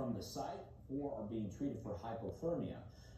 from the site or are being treated for hypothermia.